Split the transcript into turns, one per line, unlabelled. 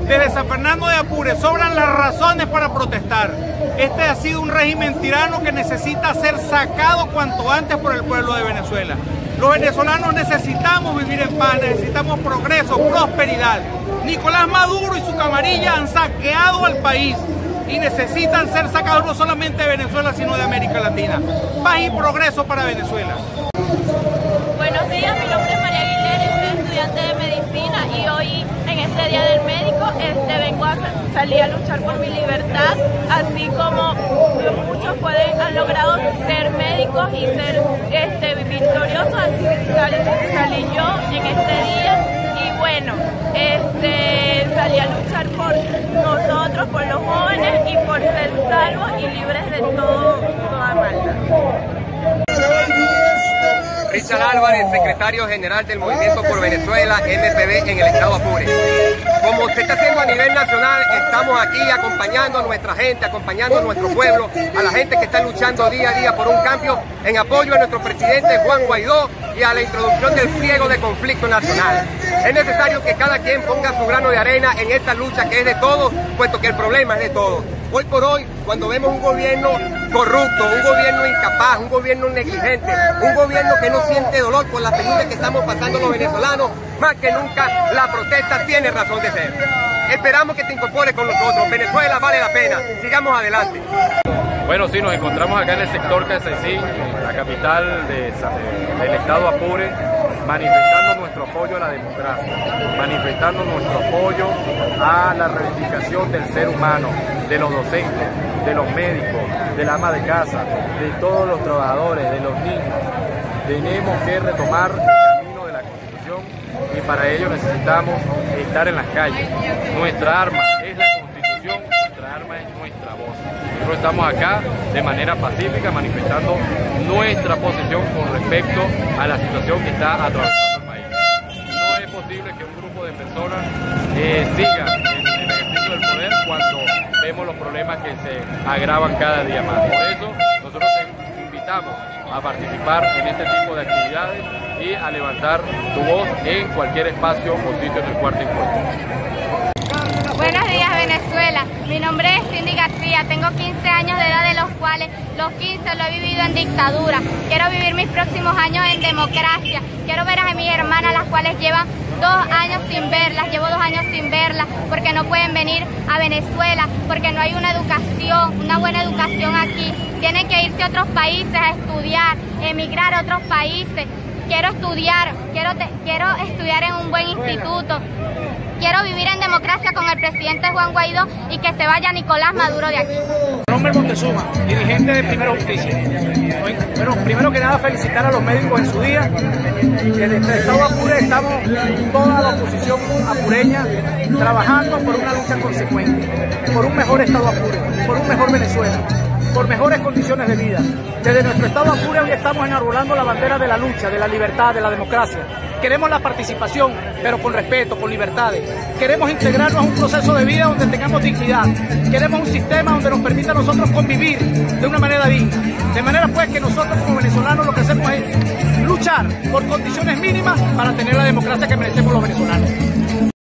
Desde San Fernando de Apure sobran las razones para protestar. Este ha sido un régimen tirano que necesita ser sacado cuanto antes por el pueblo de Venezuela. Los venezolanos necesitamos vivir en paz, necesitamos progreso, prosperidad. Nicolás Maduro y su camarilla han saqueado al país y necesitan ser sacados no solamente de Venezuela, sino de América Latina. Paz y progreso para Venezuela.
Buenos días, mi nombre es María Aguilera, soy estudiante de medicina y hoy en este Día del Médico vengo a salir a luchar por mi libertad, así como muchos han logrado ser médicos y ser victoriosos, así salí yo en este día y bueno, salí a luchar por nosotros, por los jóvenes y por ser salvos y libres de toda maldad.
Richard Álvarez, secretario general del Movimiento por Venezuela, MPV, en el estado Apure. Como se está haciendo a nivel nacional, estamos aquí acompañando a nuestra gente, acompañando a nuestro pueblo, a la gente que está luchando día a día por un cambio en apoyo a nuestro presidente Juan Guaidó y a la introducción del pliego de conflicto nacional. Es necesario que cada quien ponga su grano de arena en esta lucha que es de todos, puesto que el problema es de todos. Hoy por hoy, cuando vemos un gobierno corrupto, un gobierno incapaz, un gobierno negligente, un gobierno que no siente dolor por la penurias que estamos pasando los venezolanos, más que nunca la protesta tiene razón de ser. Esperamos que te incorpores con nosotros. Venezuela vale la pena. Sigamos adelante.
Bueno, sí, nos encontramos acá en el sector Casaicín, la capital del estado Apure, manifestando nuestro apoyo a la democracia, manifestando nuestro apoyo a la reivindicación del ser humano, de los docentes, de los médicos, del ama de casa, de todos los trabajadores, de los niños. Tenemos que retomar el camino de la Constitución y para ello necesitamos estar en las calles. Nuestra arma es la Constitución, nuestra arma es nuestra voz. Nosotros estamos acá de manera pacífica manifestando nuestra posición con respecto a la situación que está atravesando el país. No es posible que un grupo de personas siga en el ejercicio del poder cuando vemos los problemas que se agravan cada día más. Por eso nosotros te invitamos a participar en este tipo de actividades y a levantar tu voz en cualquier espacio o sitio en el cual te encuentres.
Buenos días, Venezuela. Mi nombre es Cindy García, tengo 15 años de edad, de los cuales los 15 lo he vivido en dictadura. Quiero vivir mis próximos años en democracia. Quiero ver a mis hermanas, las cuales llevan 2 años sin verlas, llevo 2 años sin verlas, porque no pueden venir a Venezuela, porque no hay una educación, una buena educación aquí. Tienen que irse a otros países a estudiar, emigrar a otros países. Quiero estudiar, quiero estudiar en un buen instituto. Quiero vivir en democracia con el presidente Juan Guaidó y que se vaya Nicolás Maduro de aquí.
Mi nombre es Montezuma, dirigente de Primero Justicia. Bueno, primero que nada felicitar a los médicos en su día. Desde el estado Apure estamos toda la oposición apureña trabajando por una lucha consecuente, por un mejor estado Apure, por un mejor Venezuela, por mejores condiciones de vida. Desde nuestro estado Apure hoy estamos enarbolando la bandera de la lucha, de la libertad, de la democracia. Queremos la participación, pero con respeto, con libertades. Queremos integrarnos a un proceso de vida donde tengamos dignidad. Queremos un sistema donde nos permita a nosotros convivir de una manera digna. De manera pues que nosotros como venezolanos lo que hacemos es luchar por condiciones mínimas para tener la democracia que merecemos los venezolanos.